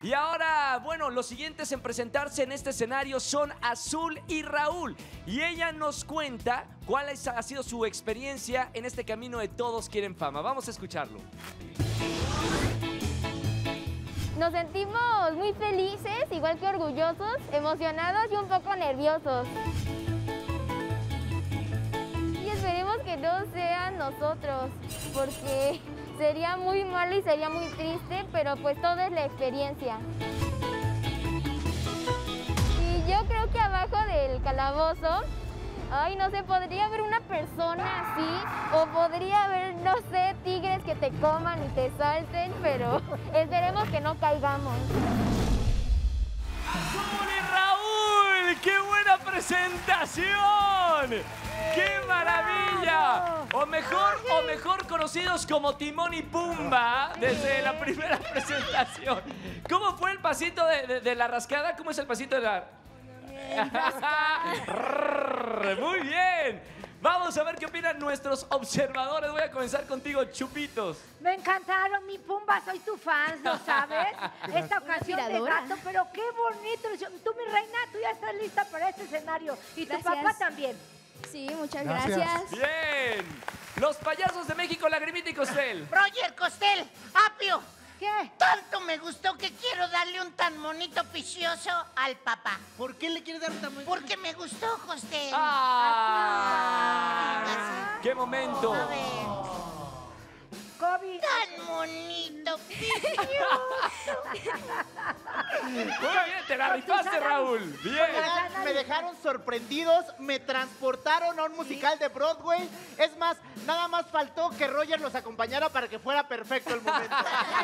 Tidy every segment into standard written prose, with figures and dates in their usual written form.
Y ahora, bueno, los siguientes en presentarse en este escenario son Azul y Raúl. Y ella nos cuenta cuál ha sido su experiencia en este camino de Todos Quieren Fama. Vamos a escucharlo. Nos sentimos muy felices, igual que orgullosos, emocionados y un poco nerviosos. Y esperemos que no sean nosotros, porque sería muy malo y sería muy triste, pero pues todo es la experiencia. Y yo creo que abajo del calabozo, ay, no sé, podría haber una persona así, o podría haber, no sé, tigres que te coman y te salten, pero esperemos que no caigamos. ¡Azul y Raúl! ¡Qué buena presentación! ¡Qué maravilla! O mejor conocidos como Timón y Pumba desde la primera presentación. ¿Cómo fue el pasito de la rascada? ¿Cómo es el pasito de la...? Muy bien. Vamos a ver qué opinan nuestros observadores. Voy a comenzar contigo, Chupitos. Me encantaron, mi Pumba, soy tu fan, ¿lo sabes? Esta ocasión de gato, pero qué bonito. Tú, mi reina, tú ya estás lista para este escenario. Y tu papá también. Sí, muchas gracias. Bien. Los payasos de México, Lagrimita y Costel. Roger Costel, Apio. ¿Qué? Tanto me gustó que quiero darle un tan bonito picioso al papá. ¿Por qué le quieres dar un tamaño? Porque me gustó, Costel. ¡Ah! ¡Qué momento! A ver. Kobe. Tan bonito, picioso. Muy bien, te la rifaste, Raúl. Bien. Me dejaron sorprendidos, me transportaron a un musical de Broadway. Es más, nada más faltó que Roger los acompañara para que fuera perfecto el momento.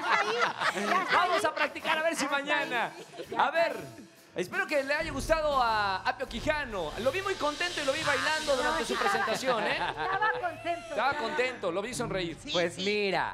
Vamos a practicar a ver si mañana. A ver, espero que le haya gustado a Apio Quijano. Lo vi muy contento y lo vi bailando durante su presentación, ¿eh? Estaba contento. Estaba contento, lo vi sonreír. Sí, Pues sí. mira,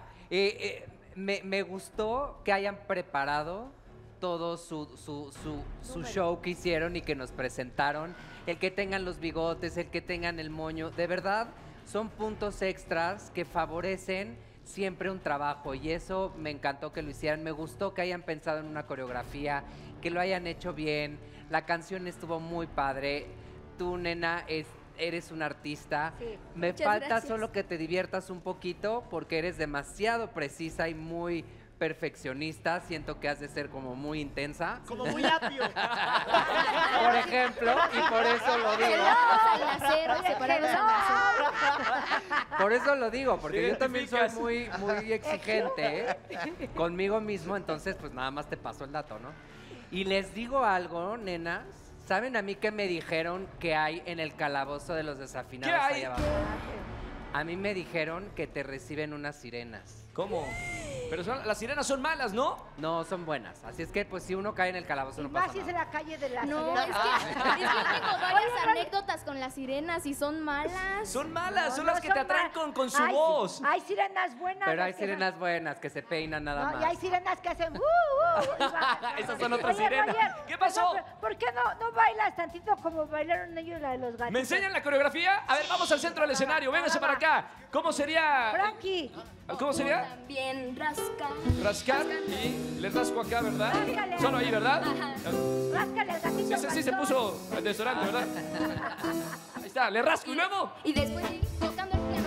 me gustó que hayan preparado todo su show que hicieron y que nos presentaron. El que tengan los bigotes, el que tengan el moño. De verdad, son puntos extras que favorecen siempre un trabajo. Y eso me encantó que lo hicieran. Me gustó que hayan pensado en una coreografía, que lo hayan hecho bien. La canción estuvo muy padre. Tú, nena, eres un artista. Sí. Me Muchas falta gracias. solo que te diviertas un poquito porque eres demasiado precisa y muy perfeccionista. Siento que has de ser como muy intensa, Como muy apio. por ejemplo, y por eso lo digo. Al nacer, separados al nacer. Por eso lo digo, porque Te yo también soy identificas. muy exigente conmigo mismo, entonces pues nada más te paso el dato, ¿no? Y les digo algo, nenas. ¿Saben a mí qué me dijeron que hay en el calabozo de los desafinados ¿Qué hay? allá abajo? A mí me dijeron que te reciben unas sirenas. ¿Cómo? Pero las sirenas son malas, ¿no? No, son buenas. Así es que, pues, si uno cae en el calabozo, Y no más pasa si es en nada. la calle de la No, Sirena. es que yo tengo varias anécdotas con las sirenas y son malas. Son malas, No, son no las que te son atraen mal. con su Hay- voz. Hay sirenas buenas. Pero hay las que son- sirenas buenas que se peinan nada No, más. y hay sirenas que hacen... Esas son otras Oye, sirenas. Roger, ¿Qué pasó? perdón, ¿por qué no bailas tantito como bailaron ellos la de los gatos? ¿Me enseñan la coreografía? A ver, vamos al centro del escenario. Véngase para acá. ¿Cómo sería? Frankie, ¿Cómo sería? También rasca. Rascar y le rasco acá, ¿verdad? Ráscale. Solo ahí, ¿verdad? ráscale al gatito. Sí, se panzón. puso el desodorante, ¿verdad? Ahí está, le rasco y luego. Y después tocando el piano.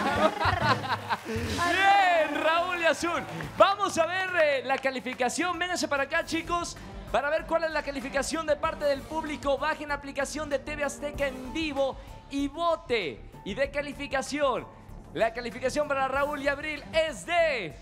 Bien, Raúl y Azul. Vamos a ver la calificación. Vénganse para acá, chicos, para ver cuál es la calificación de parte del público. Bajen la aplicación de TV Azteca en vivo y vote. Y de calificación, la calificación para Raúl y Abril es de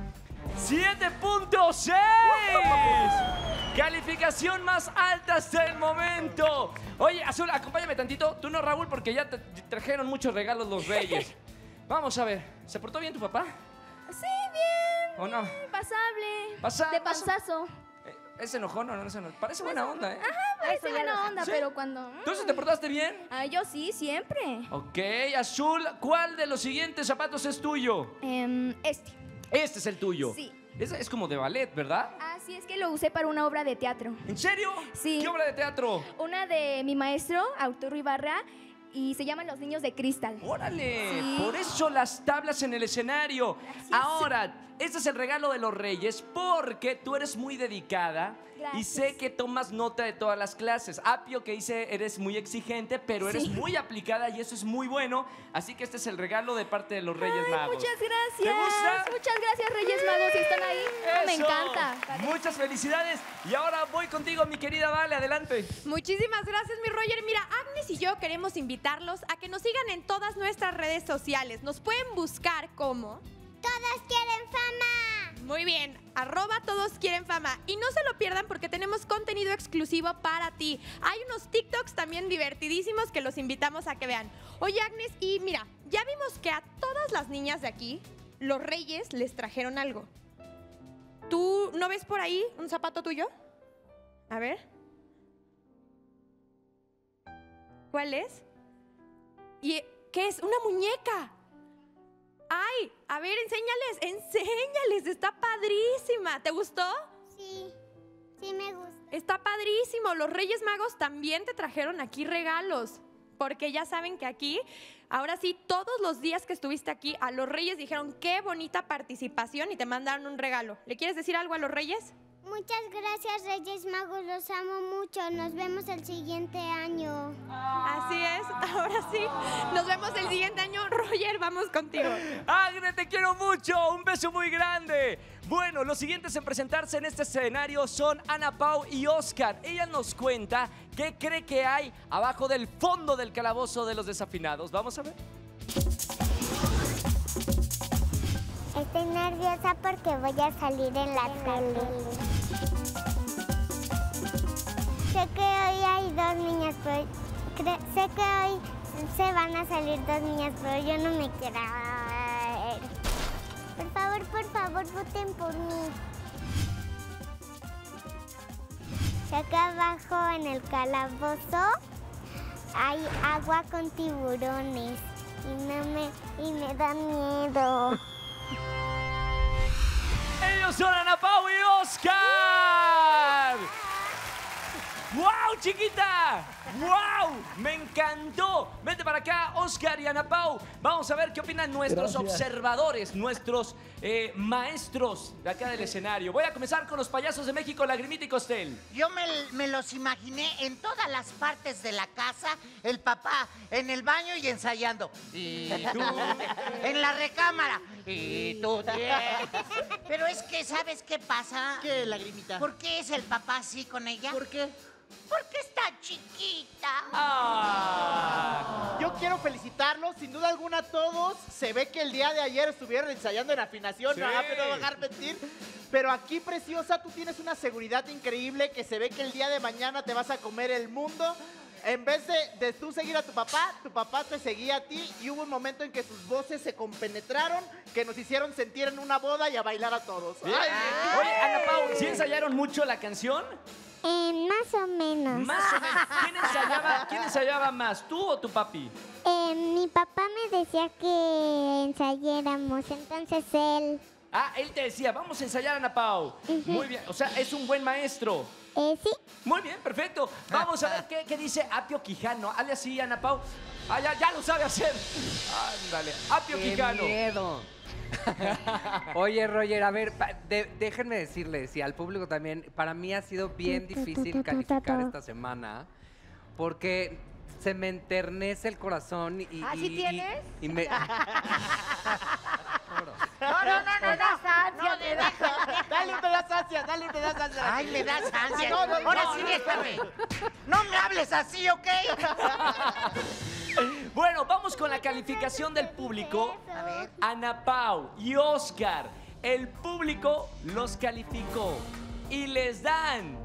7.6. Calificación más alta hasta el momento. Oye, Azul, acompáñame tantito. Tú no, Raúl, porque ya te trajeron muchos regalos los reyes. Vamos a ver, ¿se portó bien tu papá? Sí, bien. ¿O no? Pasable. De panzazo. ¿Es enojón o no es enojón? Parece buena onda, ¿eh? Parece buena onda, ¿Sí? pero cuando... ¿Entonces te portaste bien? Ah, yo sí, siempre. Ok, Azul, ¿cuál de los siguientes zapatos es tuyo? Este. Este es el tuyo. Sí. Es como de ballet, ¿verdad? Así es que lo usé para una obra de teatro. ¿En serio? Sí. ¿Qué obra de teatro? Una de mi maestro, Arturo Ibarra, y se llaman Los Niños de Cristal. ¡Órale! Sí. Por eso las tablas en el escenario. Gracias. Ahora, este es el regalo de los Reyes porque tú eres muy dedicada y Gracias. sé que tomas nota de todas las clases. Apio, que dice, eres muy exigente, pero eres Sí. muy aplicada y eso es muy bueno. Así que este es el regalo de parte de los Reyes Ay, Magos. muchas gracias. ¿Te gusta? Muchas gracias, Reyes Magos, si están ahí. Me ¡Eso! encanta. Muchas felicidades. Y ahora voy contigo, mi querida Vale, adelante. Muchísimas gracias, mi Roger. Mira, Agnes y yo queremos invitarlos a que nos sigan en todas nuestras redes sociales. Nos pueden buscar como... Todos quieren fama. Muy bien, @todosquierenfama. Y no se lo pierdan porque tenemos contenido exclusivo para ti. Hay unos TikToks también divertidísimos que los invitamos a que vean. Oye, Agnes, y mira, ya vimos que a todas las niñas de aquí, los Reyes les trajeron algo. ¿Tú no ves por ahí un zapato tuyo? A ver. ¿Cuál es? ¿Y qué es? ¡Una muñeca! ¡Ay! A ver, enséñales. Está padrísima. ¿Te gustó? Sí, sí me gusta. Está padrísimo. Los Reyes Magos también te trajeron aquí regalos. Porque ya saben que aquí, ahora sí, todos los días que estuviste aquí, a los Reyes dijeron qué bonita participación y te mandaron un regalo. ¿Le quieres decir algo a los Reyes? Muchas gracias, Reyes Magos, los amo mucho. Nos vemos el siguiente año. Así es. Ahora sí. Nos vemos el siguiente año. Roger, vamos contigo. Agnes, te quiero mucho. Un beso muy grande. Bueno, los siguientes en presentarse en este escenario son Ana Pau y Oscar. Ella nos cuenta qué cree que hay abajo del fondo del calabozo de los desafinados. Vamos a ver. Estoy nerviosa porque voy a salir en la tele. Sé que hoy hay 2 niñas, pero sé que hoy se van a salir 2 niñas, pero yo no me quiero ir. Por favor, voten por mí. Sé que abajo en el calabozo hay agua con tiburones y me da miedo. Ellos son Ana Pau y Oscar. ¡Wow, chiquita! ¡Wow! ¡Me encantó! Vente para acá, Oscar y Ana Pau. Vamos a ver qué opinan nuestros observadores, nuestros maestros de acá del escenario. Voy a comenzar con los payasos de México, Lagrimita y Costel. Yo me los imaginé en todas las partes de la casa, el papá en el baño y ensayando. Y tú en la recámara. Y tú Pero es que, ¿sabes qué pasa? ¿Qué, Lagrimita? ¿Por qué es el papá así con ella? ¿Por qué? Porque está chiquita. Ah. Yo quiero felicitarlos, sin duda alguna todos. Se ve que el día de ayer estuvieron ensayando en afinación, Sí. no me voy a dejar mentir. Pero aquí, preciosa, tú tienes una seguridad increíble que se ve que el día de mañana te vas a comer el mundo. En vez de tú seguir a tu papá te seguía a ti y hubo un momento en que sus voces se compenetraron, que nos hicieron sentir en una boda y a bailar a todos. Bien. Oye, Ana Pau, ¿sí ensayaron mucho la canción? Más o menos. Más o menos. ¿Quién ensayaba más, tú o tu papi? Mi papá me decía que ensayáramos, entonces él... Ah, él te decía, vamos a ensayar, Ana Pau. Muy bien, o sea, es un buen maestro. Sí. Muy bien, perfecto. Vamos a ver qué dice Apio Quijano. Hazle así, Ana Pau. Ah, ya lo sabe hacer. Ándale, Apio ¡Qué Quijano. miedo! Oye, Roger, a ver, déjenme decirles, y al público también, para mí ha sido bien difícil calificar esta semana, porque se me enternece el corazón y... ¿Ah, sí tienes? Y me... No. Me das ansia, me das Dale un pedazo ansias, dale un pedazo ansias. Ay, me das ansia. No, Ahora sí déjame. No me hables así, ¿ok? Bueno, vamos con la calificación del público. A ver. Ana Pau y Oscar. El público los calificó y les dan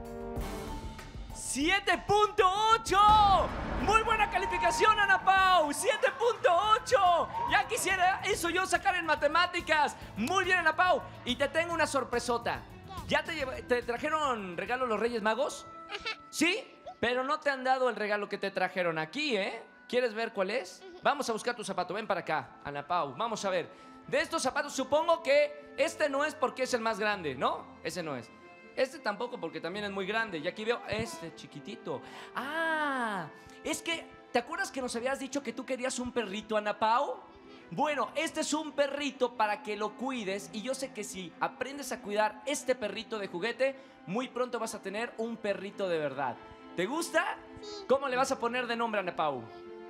7.8. Muy buena calificación, Ana Pau. 7.8. Ya quisiera eso yo sacar en matemáticas. Muy bien, Ana Pau. Y te tengo una sorpresota. ¿Ya te trajeron regalo los Reyes Magos? ¿Sí? Pero no te han dado el regalo que te trajeron aquí, ¿eh? ¿Quieres ver cuál es? Vamos a buscar tu zapato. Ven para acá, Ana Pau. Vamos a ver. De estos zapatos supongo que este no es porque es el más grande, ¿no? Ese no es. Este tampoco porque también es muy grande. Y aquí veo este chiquitito. Ah, es que ¿te acuerdas que nos habías dicho que tú querías un perrito, Ana Pau? Bueno, este es un perrito para que lo cuides y yo sé que si aprendes a cuidar este perrito de juguete, muy pronto vas a tener un perrito de verdad. ¿Te gusta? Sí. ¿Cómo le vas a poner de nombre, Ana Pau?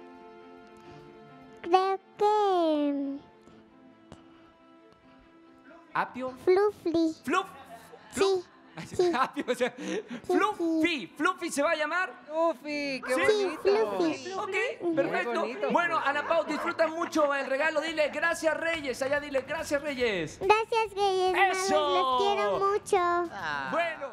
Creo que... ¿Apio? Fluffy. ¿Fluff? Sí. Sí. Apio, o sea, Fluffy. ¿Fluffy se va a llamar? Fluffy, qué Sí, bonito. Fluffy. Ok, perfecto. Muy bonito. Bueno, Ana Pau, disfruta mucho el regalo. Dile gracias, Reyes. Allá dile gracias, Reyes. Gracias, Reyes Magos, ¡Eso! los quiero mucho. Ah. Bueno,